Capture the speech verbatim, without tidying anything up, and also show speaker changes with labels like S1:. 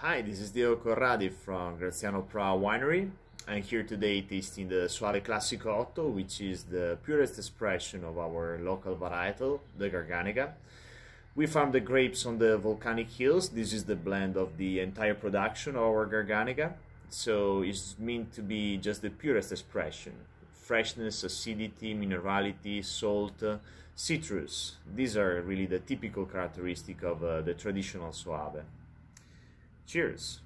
S1: Hi, this is Diego Corradi from Graziano Pra Winery. I'm here today tasting the Soave Classico Otto, which is the purest expression of our local varietal, the Garganega. We farm the grapes on the volcanic hills. This is the blend of the entire production of our Garganega. So it's meant to be just the purest expression. Freshness, acidity, minerality, salt, uh, citrus. These are really the typical characteristic of uh, the traditional Soave. Cheers!